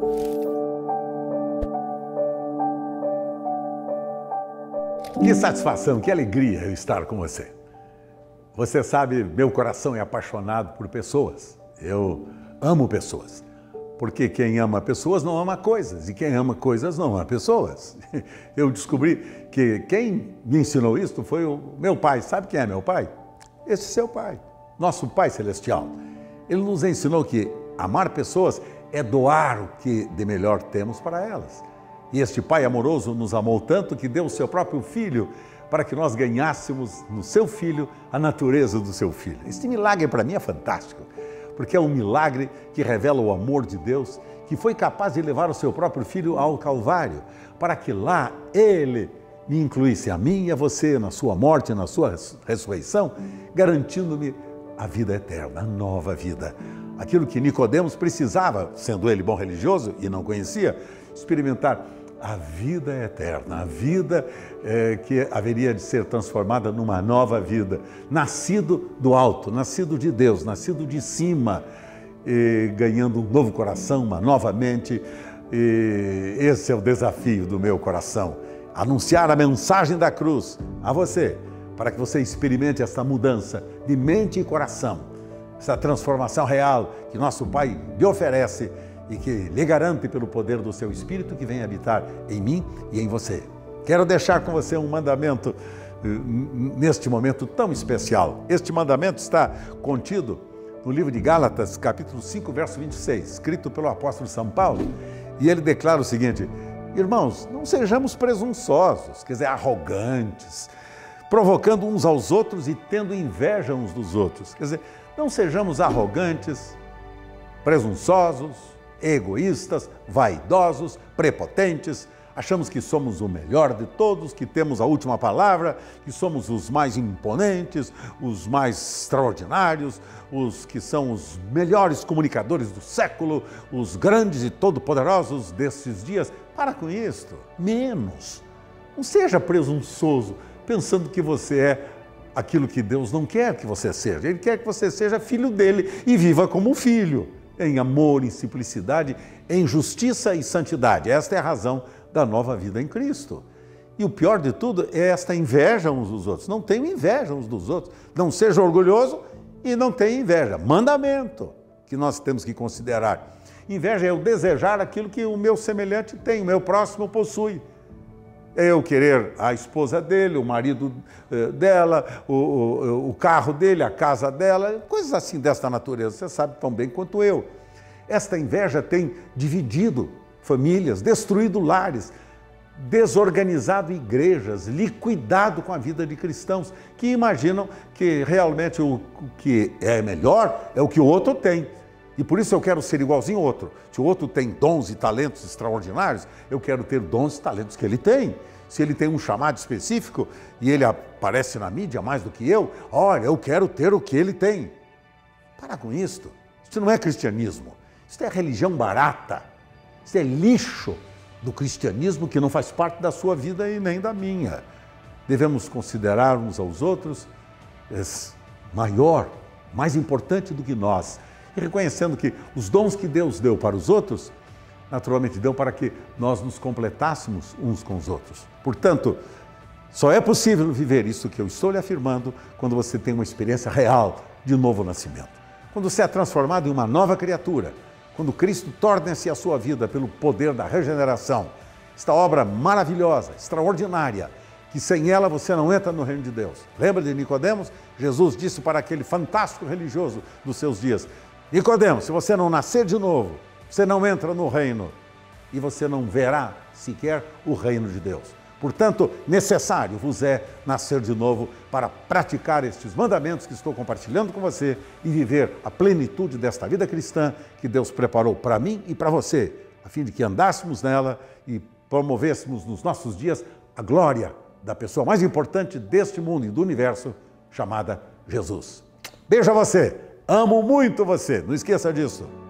Que satisfação, que alegria eu estar com você. Você sabe, meu coração é apaixonado por pessoas. Eu amo pessoas. Porque quem ama pessoas não ama coisas, e quem ama coisas não ama pessoas. Eu descobri que quem me ensinou isso foi o meu pai. Sabe quem é meu pai? Esse seu pai, nosso Pai Celestial. Ele nos ensinou que amar pessoas é doar o que de melhor temos para elas. E este Pai amoroso nos amou tanto que deu o seu próprio Filho para que nós ganhássemos no seu Filho a natureza do seu Filho. Este milagre para mim é fantástico, porque é um milagre que revela o amor de Deus, que foi capaz de levar o seu próprio Filho ao Calvário, para que lá Ele me incluísse a mim e a você na sua morte, na sua ressurreição, garantindo-me a vida eterna, a nova vida. Aquilo que Nicodemos precisava, sendo ele bom religioso e não conhecia, experimentar a vida eterna, a vida que haveria de ser transformada numa nova vida, nascido do alto, nascido de Deus, nascido de cima, ganhando um novo coração, uma nova mente. Esse é o desafio do meu coração, anunciar a mensagem da cruz a você, para que você experimente essa mudança de mente e coração, essa transformação real que nosso Pai lhe oferece e que lhe garante pelo poder do seu Espírito que vem habitar em mim e em você. Quero deixar com você um mandamento neste momento tão especial. Este mandamento está contido no livro de Gálatas, capítulo 5, verso 26, escrito pelo apóstolo São Paulo, e ele declara o seguinte: irmãos, não sejamos presunçosos, quer dizer, arrogantes, provocando uns aos outros e tendo inveja uns dos outros. Quer dizer, não sejamos arrogantes, presunçosos, egoístas, vaidosos, prepotentes, achamos que somos o melhor de todos, que temos a última palavra, que somos os mais imponentes, os mais extraordinários, os que são os melhores comunicadores do século, os grandes e todo-poderosos desses dias. Para com isto, menos. Não seja presunçoso, pensando que você é aquilo que Deus não quer que você seja. Ele quer que você seja filho dele e viva como um filho, em amor, em simplicidade, em justiça e santidade. Esta é a razão da nova vida em Cristo. E o pior de tudo é esta inveja uns dos outros. Não tenham inveja uns dos outros. Não seja orgulhoso e não tenha inveja. Mandamento que nós temos que considerar. Inveja é eu desejar aquilo que o meu semelhante tem, o meu próximo possui. É eu querer a esposa dele, o marido dela, o carro dele, a casa dela, coisas assim desta natureza, você sabe tão bem quanto eu. Esta inveja tem dividido famílias, destruído lares, desorganizado igrejas, liquidado com a vida de cristãos que imaginam que realmente o que é melhor é o que o outro tem. E por isso eu quero ser igualzinho ao outro. Se o outro tem dons e talentos extraordinários, eu quero ter dons e talentos que ele tem. Se ele tem um chamado específico e ele aparece na mídia mais do que eu, olha, eu quero ter o que ele tem. Para com isto. Isso não é cristianismo. Isso é religião barata. Isso é lixo do cristianismo que não faz parte da sua vida e nem da minha. Devemos considerar uns aos outros maior, mais importante do que nós. E reconhecendo que os dons que Deus deu para os outros, naturalmente deu para que nós nos completássemos uns com os outros. Portanto, só é possível viver isso que eu estou lhe afirmando quando você tem uma experiência real de novo nascimento. Quando você é transformado em uma nova criatura, quando Cristo torna-se a sua vida pelo poder da regeneração, esta obra maravilhosa, extraordinária, que sem ela você não entra no reino de Deus. Lembra de Nicodemos? Jesus disse para aquele fantástico religioso dos seus dias: Nicodemos, se você não nascer de novo, você não entra no reino e você não verá sequer o reino de Deus. Portanto, necessário vos é nascer de novo para praticar estes mandamentos que estou compartilhando com você e viver a plenitude desta vida cristã que Deus preparou para mim e para você, a fim de que andássemos nela e promovêssemos nos nossos dias a glória da pessoa mais importante deste mundo e do universo, chamada Jesus. Beijo a você! Amo muito você, não esqueça disso.